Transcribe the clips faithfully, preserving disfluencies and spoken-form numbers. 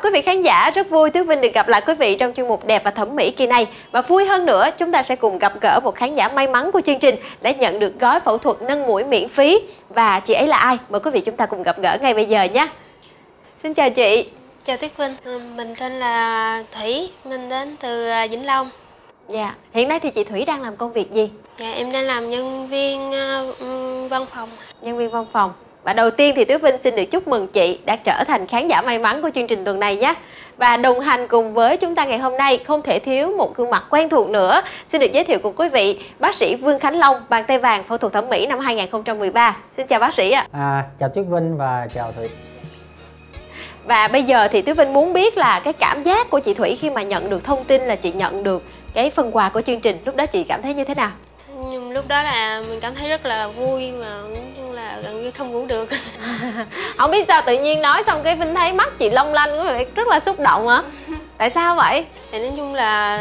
quý vị khán giả, rất vui Tú Vinh được gặp lại quý vị trong chuyên mục Đẹp và Thẩm mỹ kỳ này. Và vui hơn nữa, chúng ta sẽ cùng gặp gỡ một khán giả may mắn của chương trình đã nhận được gói phẫu thuật nâng mũi miễn phí. Và chị ấy là ai? Mời quý vị chúng ta cùng gặp gỡ ngay bây giờ nhé. Xin chào chị. Chào Tuyết Vinh, mình tên là Thủy, mình đến từ Vĩnh Long. Dạ, hiện nay thì chị Thủy đang làm công việc gì? Dạ, em đang làm nhân viên uh, văn phòng. Nhân viên văn phòng. Và đầu tiên thì Tú Vinh xin được chúc mừng chị đã trở thành khán giả may mắn của chương trình tuần này nhé. Và đồng hành cùng với chúng ta ngày hôm nay không thể thiếu một gương mặt quen thuộc nữa. Xin được giới thiệu cùng quý vị bác sĩ Vương Khánh Long, bàn tay vàng phẫu thuật thẩm mỹ năm hai nghìn không trăm mười ba. Xin chào bác sĩ ạ. À, chào Tuyết Vinh và chào Thủy. Và bây giờ thì Tú Vinh muốn biết là cái cảm giác của chị Thủy khi mà nhận được thông tin là chị nhận được cái phần quà của chương trình, lúc đó chị cảm thấy như thế nào? Nhưng lúc đó là mình cảm thấy rất là vui mà nhưng là gần như không ngủ được. Không biết sao tự nhiên nói xong cái Vinh thấy mắt chị long lanh, rất là xúc động hả? Tại sao vậy? Thì nói chung là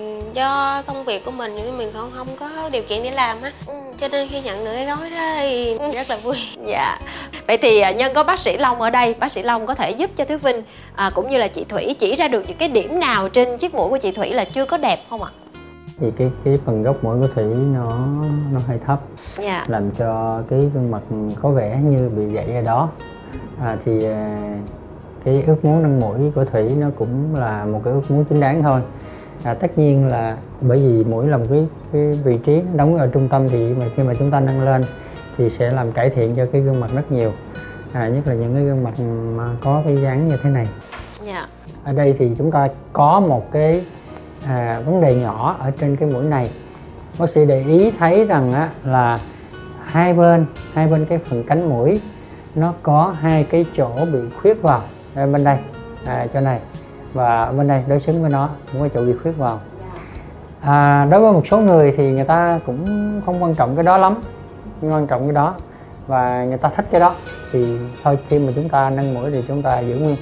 do công việc của mình nhưng mình không không có điều kiện để làm á, ừ. cho nên khi nhận được cái gói đó thì rất là vui. Dạ. Vậy thì nhân có bác sĩ Long ở đây, bác sĩ Long có thể giúp cho Tú Vinh à, cũng như là chị Thủy chỉ ra được những cái điểm nào trên chiếc mũi của chị Thủy là chưa có đẹp không ạ? Thì cái cái phần gốc mũi của Thủy nó nó hơi thấp, dạ. làm cho cái gương mặt có vẻ như bị gãy ở đó. À, thì cái ước muốn nâng mũi của Thủy nó cũng là một cái ước muốn chính đáng thôi. À, tất nhiên là bởi vì mũi là một cái, cái vị trí đóng ở trung tâm, thì mà khi mà chúng ta nâng lên thì sẽ làm cải thiện cho cái gương mặt rất nhiều. À, nhất là những cái gương mặt mà có cái dáng như thế này. dạ. Ở đây thì chúng ta có một cái à, vấn đề nhỏ ở trên cái mũi này. Bác sĩ để ý thấy rằng á, là hai bên hai bên cái phần cánh mũi nó có hai cái chỗ bị khuyết vào. Đây, bên đây à, chỗ này và bên đây đối xứng với nó cũng có chỗ bị khuyết vào. À, đối với một số người thì người ta cũng không quan trọng cái đó lắm, nhưng quan trọng cái đó và người ta thích cái đó thì thôi, khi mà chúng ta nâng mũi thì chúng ta giữ nguyên.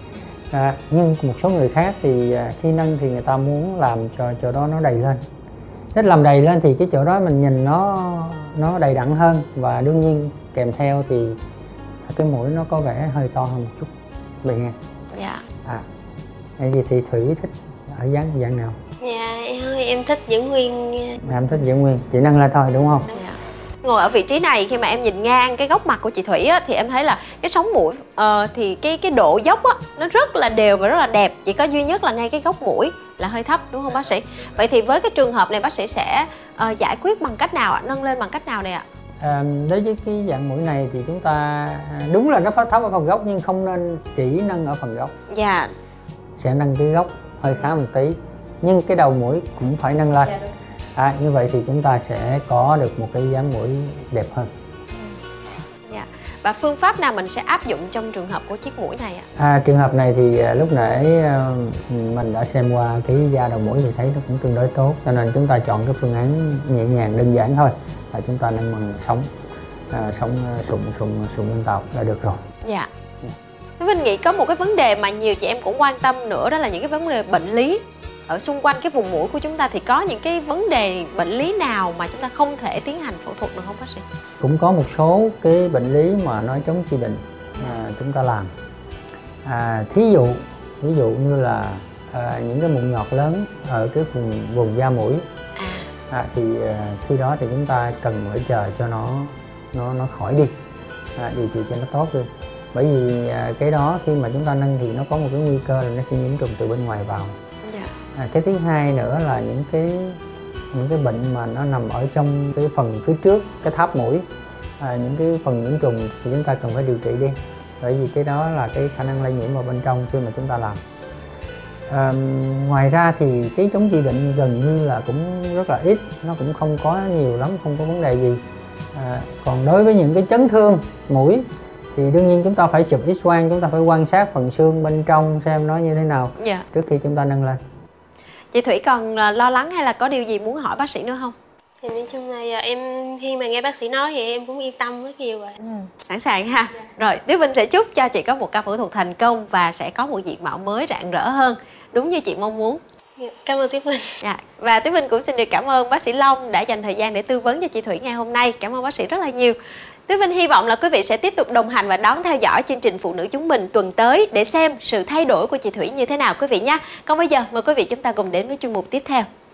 À, nhưng một số người khác thì khi nâng thì người ta muốn làm cho chỗ đó nó đầy lên. Thích làm đầy lên thì cái chỗ đó mình nhìn nó nó đầy đặn hơn, và đương nhiên kèm theo thì cái mũi nó có vẻ hơi to hơn một chút. Vậy nghe. Dạ. À, vậy thì Thủy thích ở dáng dạng nào? Dạ, em, em thích giữ nguyên. Em thích giữ nguyên, chỉ nâng lên thôi đúng không? Dạ. Ngồi ở vị trí này, khi mà em nhìn ngang cái góc mặt của chị Thủy á, thì em thấy là cái sống mũi uh, thì cái cái độ dốc á, nó rất là đều và rất là đẹp. Chỉ có duy nhất là ngay cái góc mũi là hơi thấp, đúng không bác sĩ? Vậy thì với cái trường hợp này bác sĩ sẽ uh, giải quyết bằng cách nào ạ? Nâng lên bằng cách nào đây ạ? À, đối với cái dạng mũi này thì chúng ta đúng là nó phát thấp ở phần gốc, nhưng không nên chỉ nâng ở phần gốc. Dạ. Sẽ nâng cái gốc hơi khá một tí, nhưng cái đầu mũi cũng phải nâng lên. Dạ, à, như vậy thì chúng ta sẽ có được một cái dáng mũi đẹp hơn. Dạ. Và phương pháp nào mình sẽ áp dụng trong trường hợp của chiếc mũi này ạ? À, trường hợp này thì lúc nãy mình đã xem qua cái da đầu mũi thì thấy nó cũng tương đối tốt, cho nên chúng ta chọn cái phương án nhẹ nhàng đơn giản thôi, là chúng ta nâng bằng sống à, sống sụn sụn sụn bên tàu là được rồi. Dạ. Tú Vinh nghĩ có một cái vấn đề mà nhiều chị em cũng quan tâm nữa, đó là những cái vấn đề bệnh lý ở xung quanh cái vùng mũi của chúng ta. Thì có những cái vấn đề bệnh lý nào mà chúng ta không thể tiến hành phẫu thuật được không bác sĩ? Cũng có một số cái bệnh lý mà nói chống chỉ định à, chúng ta làm. À, thí dụ ví dụ như là à, những cái mụn nhọt lớn ở cái vùng vùng da mũi. À. À, thì à, khi đó thì chúng ta cần phải chờ cho nó nó nó khỏi đi, à, điều trị cho nó tốt đi. Bởi vì à, cái đó khi mà chúng ta nâng thì nó có một cái nguy cơ là nó sẽ nhiễm trùng từ bên ngoài vào. À, cái thứ hai nữa là những cái những cái bệnh mà nó nằm ở trong cái phần phía trước cái tháp mũi, à, những cái phần nhiễm trùng thì chúng ta cần phải điều trị đi, bởi vì cái đó là cái khả năng lây nhiễm vào bên trong khi mà chúng ta làm. À, ngoài ra thì cái chống chỉ định gần như là cũng rất là ít, nó cũng không có nhiều lắm, không có vấn đề gì. À, còn đối với những cái chấn thương mũi thì đương nhiên chúng ta phải chụp X-quang, chúng ta phải quan sát phần xương bên trong xem nó như thế nào. Dạ. Trước khi chúng ta nâng lên. Chị Thủy còn lo lắng hay là có điều gì muốn hỏi bác sĩ nữa không? Thì nói chung là em khi mà nghe bác sĩ nói thì em cũng yên tâm rất nhiều rồi. Ừ. Sẵn sàng ha. Dạ. Rồi, Tú Vinh sẽ chúc cho chị có một ca phẫu thuật thành công và sẽ có một diện mạo mới rạng rỡ hơn, đúng như chị mong muốn. Cảm ơn Tuyết Vinh. Dạ. Và Tuyết Vinh cũng xin được cảm ơn bác sĩ Long đã dành thời gian để tư vấn cho chị Thủy ngày hôm nay. Cảm ơn bác sĩ rất là nhiều. Tuyết Vinh hy vọng là quý vị sẽ tiếp tục đồng hành và đón theo dõi chương trình Phụ nữ chúng mình tuần tới để xem sự thay đổi của chị Thủy như thế nào quý vị nhé. Còn bây giờ mời quý vị chúng ta cùng đến với chuyên mục tiếp theo.